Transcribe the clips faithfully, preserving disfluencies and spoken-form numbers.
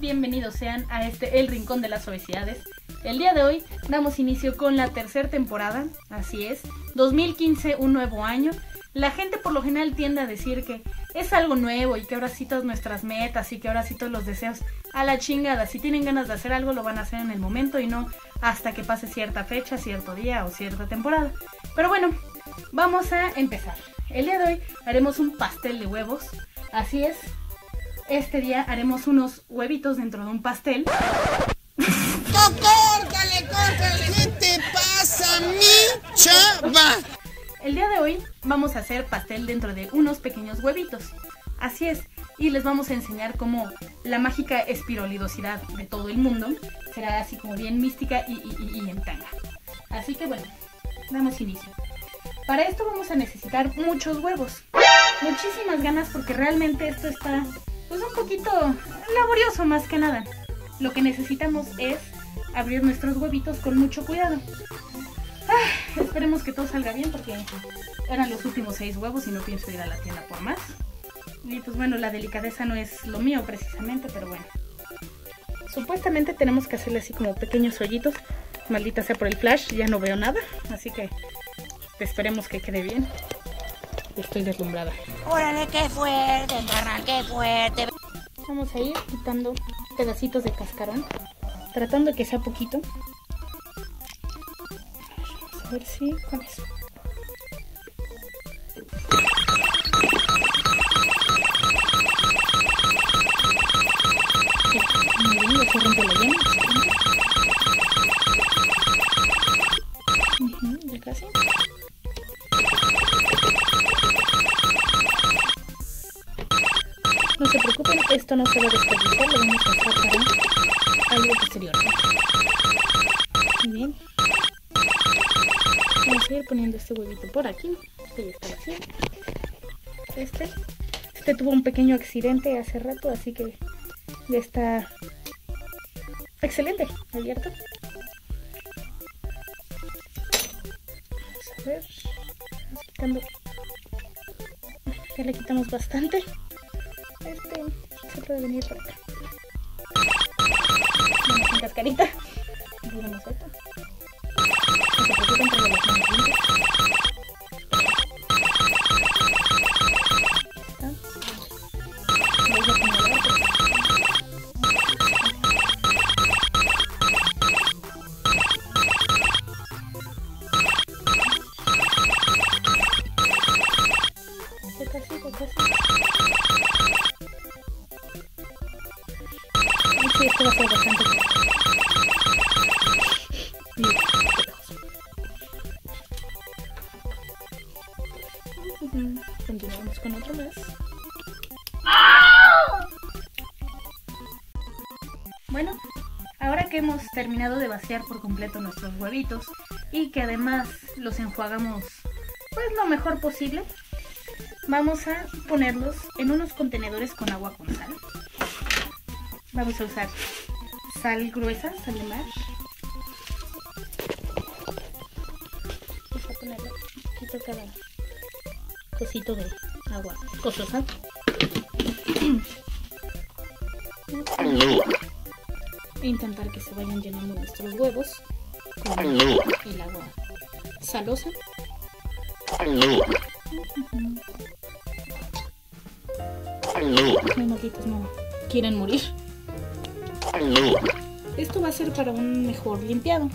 bienvenidos sean a este El Rincón de las Obesidades. El día de hoy damos inicio con la tercera temporada, así es, dos mil quince, un nuevo año. La gente por lo general tiende a decir que es algo nuevo y que ahora sí todas nuestras metas y que ahora sí todos los deseos a la chingada. Si tienen ganas de hacer algo lo van a hacer en el momento y no hasta que pase cierta fecha, cierto día o cierta temporada. Pero bueno, vamos a empezar. El día de hoy haremos un pastel de huevos, así es. Este día haremos unos huevitos dentro de un pastel. ¡Córtale, córtale! ¿Qué te pasa, mi chava? El día de hoy vamos a hacer pastel dentro de unos pequeños huevitos. Así es, y les vamos a enseñar cómo la mágica espiralidosidad de todo el mundo será así como bien mística y, y, y, y en tanga. Así que bueno, damos inicio. Para esto vamos a necesitar muchos huevos. Muchísimas ganas porque realmente esto está pues un poquito laborioso más que nada. Lo que necesitamos es abrir nuestros huevitos con mucho cuidado. Ah, esperemos que todo salga bien porque eran los últimos seis huevos y no pienso ir a la tienda por más. Y pues bueno, la delicadeza no es lo mío precisamente, pero bueno. Supuestamente tenemos que hacerle así como pequeños hoyitos. Maldita sea por el flash, ya no veo nada. Así que esperemos que quede bien. Estoy deslumbrada. ¡Órale, qué fuerte, carnal, qué fuerte! Vamos a ir quitando pedacitos de cascarón, tratando de que sea poquito. Vamos a ver si con eso. Muy bien, ya se rompe la yema. Uh-huh, ya casi. No se preocupen, esto no se va a desperdiciar, lo vamos a usar para algo posterior. Muy bien. Vamos a ir poniendo este huevito por aquí. Este ya está vacío. Este. Este tuvo un pequeño accidente hace rato, así que ya está excelente, abierto. Vamos a ver. Vamos quitando. Ya le quitamos bastante. Este se puede venir por acá. Vamos en cascarita. Miramos esto. No se preocupen por las manos limpias. ¿Está? Voy a acumular. Ya casi, ya casi. Sí, esto va a ser bastante bien. Continuamos con otro más. Bueno, ahora que hemos terminado de vaciar por completo nuestros huevitos y que además los enjuagamos pues lo mejor posible, vamos a ponerlos en unos contenedores con agua con sal. Vamos a usar sal gruesa, sal de mar. Vamos a ponerle un poquito cada cosito de agua cososa. E intentar que se vayan llenando nuestros huevos con el agua salosa. Los malditos no quieren morir. Esto va a ser para un mejor limpiado.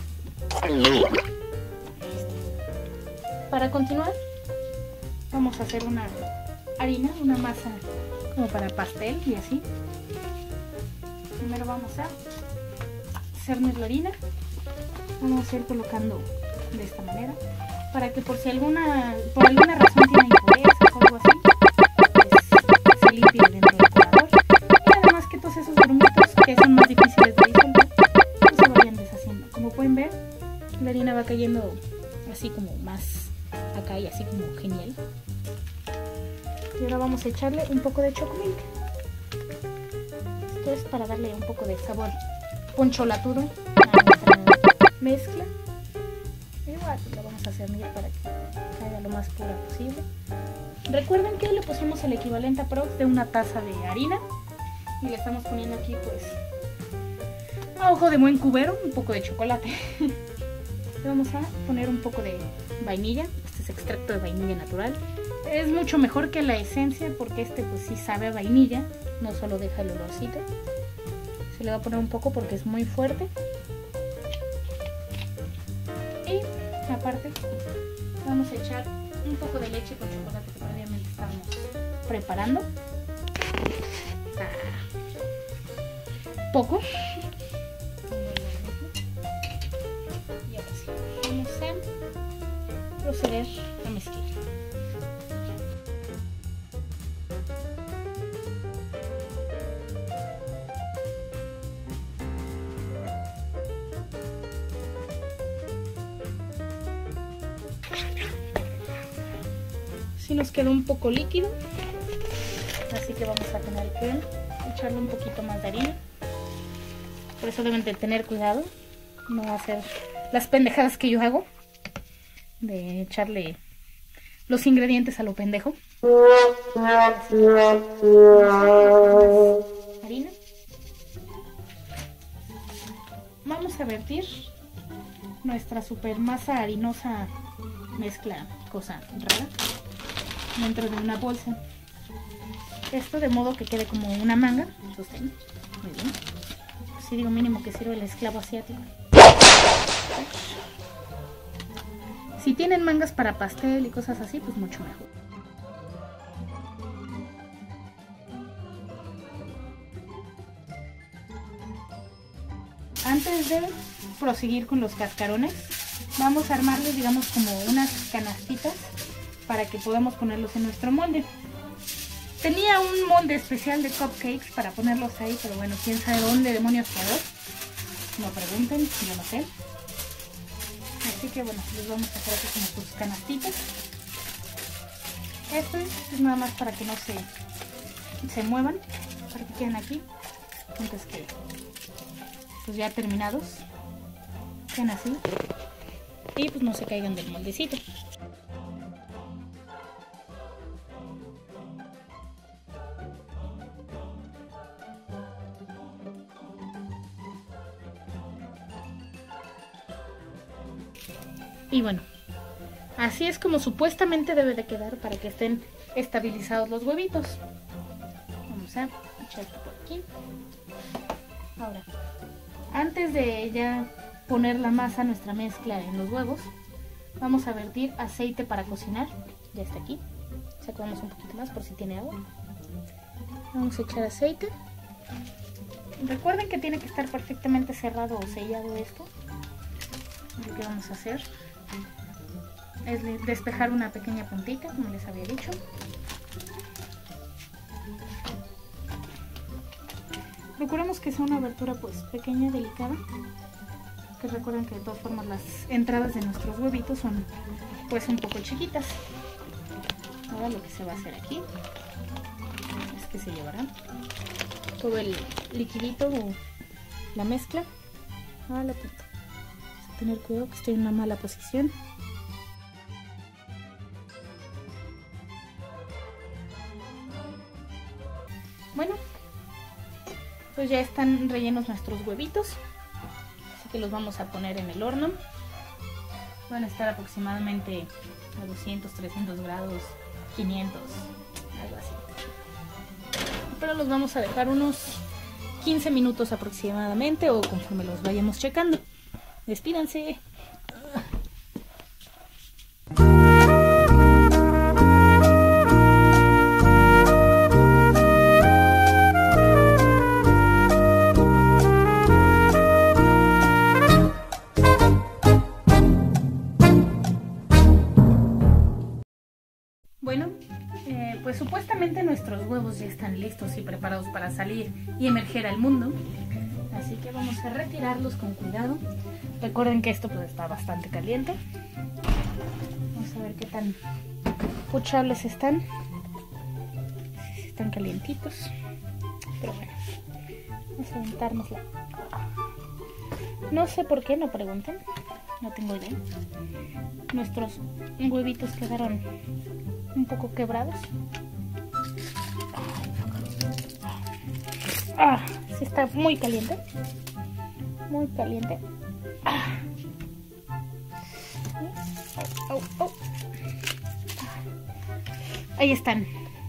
Para continuar, vamos a hacer una harina, una masa como para pastel y así. Primero vamos a hacernos la harina. Vamos a ir colocando de esta manera para que por si alguna por alguna razón tiene impurezas o algo así, pues se limpie dentro del colador. Y además que todos esos grumitos que son más difíciles de disolver no se vayan deshaciendo. Como pueden ver, la harina va cayendo así como más acá y así como genial. Y ahora vamos a echarle un poco de chocomilk. Esto es para darle un poco de sabor poncholaturo a nuestra mezcla. Igual lo vamos a hacer para que caiga lo más pura posible. Recuerden que le pusimos el equivalente aprox de una taza de harina Y le estamos poniendo aquí pues a ojo de buen cubero un poco de chocolate. Le vamos a poner un poco de vainilla. Este es extracto de vainilla natural. Es mucho mejor que la esencia porque este pues sí sabe a vainilla, no solo deja el olorcito. Se le va a poner un poco porque es muy fuerte. Y aparte vamos a echar un poco de leche con chocolate que previamente estábamos preparando. Ah, poco. Y ahora sí, vamos a proceder a mezclar. Si nos quedó un poco líquido, así que vamos a tener que echarle un poquito más de harina. Por eso deben de tener cuidado, no hacer las pendejadas que yo hago, de echarle los ingredientes a lo pendejo. Harina. Vamos a vertir nuestra super masa harinosa mezcla, cosa rara, dentro de una bolsa. Esto de modo que quede como una manga. Sostén. Muy bien. Si digo mínimo que sirve el esclavo asiático. Si tienen mangas para pastel y cosas así, pues mucho mejor. Antes de proseguir con los cascarones, vamos a armarles, digamos, como unas canastitas para que podamos ponerlos en nuestro molde. Tenía un molde especial de cupcakes para ponerlos ahí, pero bueno, quién sabe dónde demonios quedó. No pregunten, yo no sé. Así que bueno, les vamos a hacer aquí como sus canastitas. Esto es nada más para que no se, se muevan, para que queden aquí. Antes que pues ya terminados, queden así. Y pues no se caigan del moldecito. Y bueno, así es como supuestamente debe de quedar para que estén estabilizados los huevitos. Vamos a echar esto por aquí. Ahora, antes de ya poner la masa, nuestra mezcla en los huevos, vamos a vertir aceite para cocinar. Ya está aquí. Sacamos un poquito más por si tiene agua. Vamos a echar aceite. Recuerden que tiene que estar perfectamente cerrado o sellado esto. Lo que vamos a hacer es despejar una pequeña puntita, como les había dicho. Procuramos que sea una abertura pues pequeña, delicada, que recuerden que de todas formas las entradas de nuestros huevitos son pues un poco chiquitas. Ahora lo que se va a hacer aquí es que se llevará todo el liquidito o la mezcla a la punta. Tener cuidado que estoy en una mala posición. Bueno, pues ya están rellenos nuestros huevitos, así que los vamos a poner en el horno. Van a estar aproximadamente a doscientos, trescientos grados, quinientos, algo así. Pero los vamos a dejar unos quince minutos aproximadamente, o conforme los vayamos checando. Despídanse. Bueno, eh, pues supuestamente nuestros huevos ya están listos y preparados para salir y emerger al mundo. Así que vamos a retirarlos con cuidado. Recuerden que esto pues está bastante caliente. Vamos a ver qué tan puchables están. Están calientitos. Pero bueno, vamos a aventárnosla. No sé por qué, no pregunten. No tengo idea. Nuestros huevitos quedaron un poco quebrados. Ah, sí está muy caliente. Muy caliente. Ah. Oh, oh, oh. Ahí están.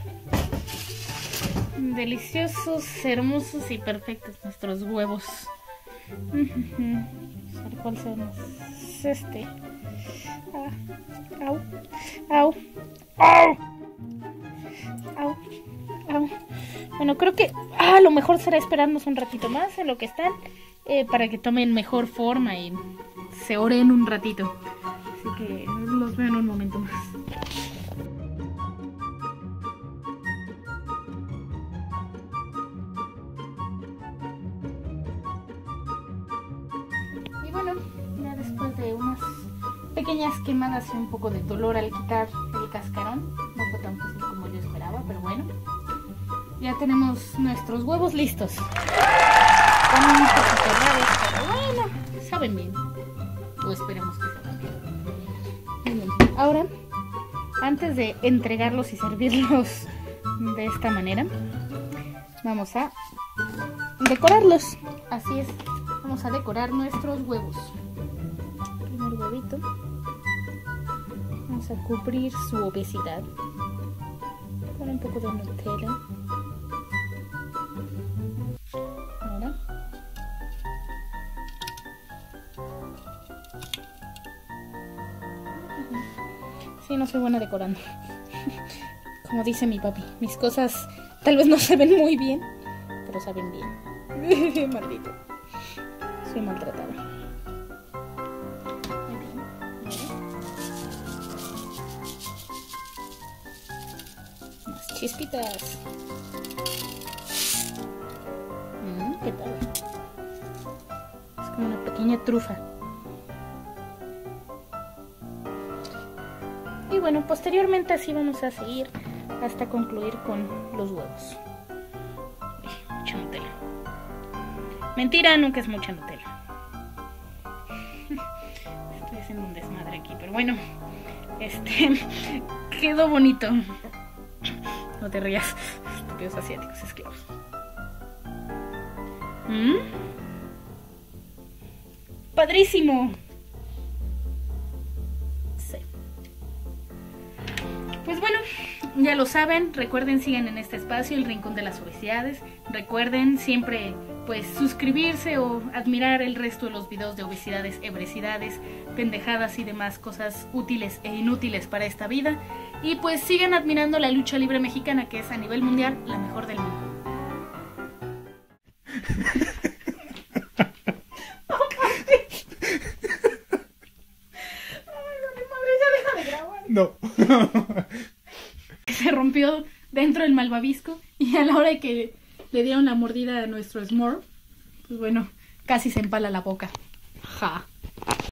Deliciosos, hermosos y perfectos nuestros huevos. A ver cuál será más. Este. Ah. Au. Au. Au. Au. Au. Bueno, creo que ah, lo mejor será esperarnos un ratito más en lo que están. Eh, para que tomen mejor forma y se oren un ratito. Así que los veo en un momento más. Y bueno, ya después de unas pequeñas quemadas y un poco de dolor al quitar el cascarón, no fue tan fácil como yo esperaba, pero bueno, ya tenemos nuestros huevos listos. Están un poquito raros, pero bueno, saben bien. O esperemos que saben bien. Muy bien. Ahora, antes de entregarlos y servirlos de esta manera, vamos a decorarlos. Así es, vamos a decorar nuestros huevos. Primer huevito. Vamos a cubrir su obesidad con un poco de Nutella. Ahora. Sí, no soy buena decorando. Como dice mi papi, mis cosas tal vez no se ven muy bien, pero saben bien. Maldito. Soy maltratada. Muy bien. Más chispitas. Mm, ¿qué tal? Es como una pequeña trufa. Y bueno, posteriormente así vamos a seguir hasta concluir con los huevos. Uy, mucha Nutella. Mentira, nunca es mucha Nutella. Estoy haciendo un desmadre aquí, pero bueno, este quedó bonito. No te rías, estúpidos asiáticos esclavos. ¿Mm? ¡Padrísimo! Pues bueno, ya lo saben, recuerden, sigan en este espacio, el Rincón de las Obesidades. Recuerden siempre pues suscribirse o admirar el resto de los videos de obesidades, hebresidades, pendejadas y demás cosas útiles e inútiles para esta vida. Y pues sigan admirando la lucha libre mexicana, que es a nivel mundial la mejor del mundo. No. Se rompió dentro del malvavisco y a la hora de que le dieron la mordida a nuestro Smurf, pues bueno, casi se empala la boca. Ja.